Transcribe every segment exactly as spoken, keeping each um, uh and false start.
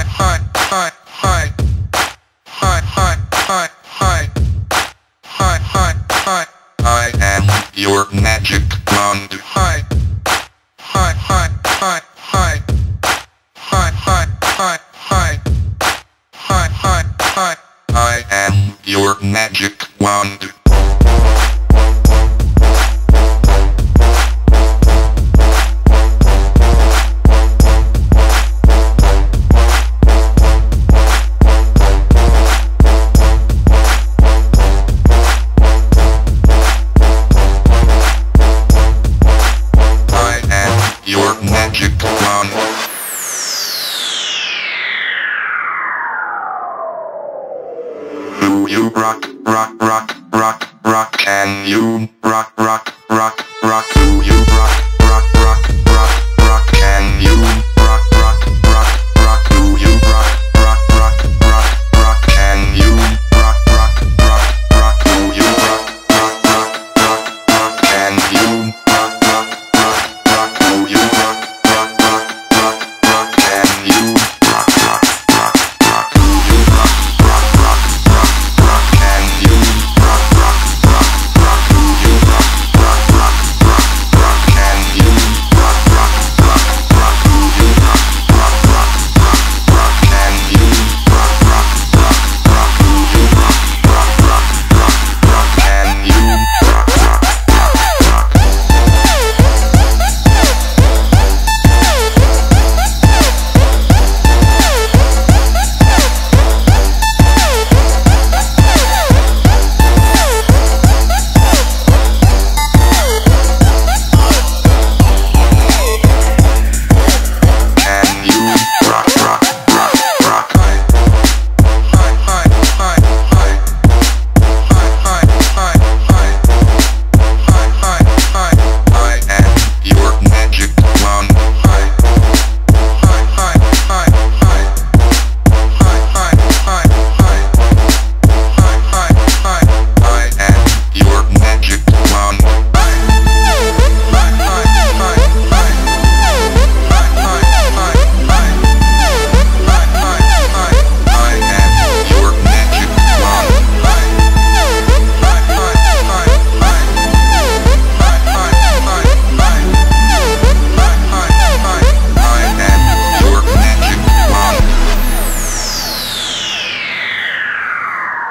hi, hi, hi, hi, hi, hi, hi, hi, hi, hi. I am your magic wand. Hi, hi, hi, hi, hi, hi, hi, hi, hi, hi, hi, hi. I am your magic wand. Magic wand. Do you rock, rock, rock, rock, rock? Can you rock, rock, rock, rock? Do you rock, rock, rock, rock, rock? Can you rock, rock, rock, rock? Do you rock, rock, rock, rock, rock? Can you rock, rock, rock, rock? Do you rock, rock, rock, rock, rock? Can you rock, rock, rock, rock? Do you rock?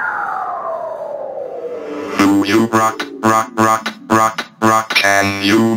You rock, rock, rock, rock, rock, can you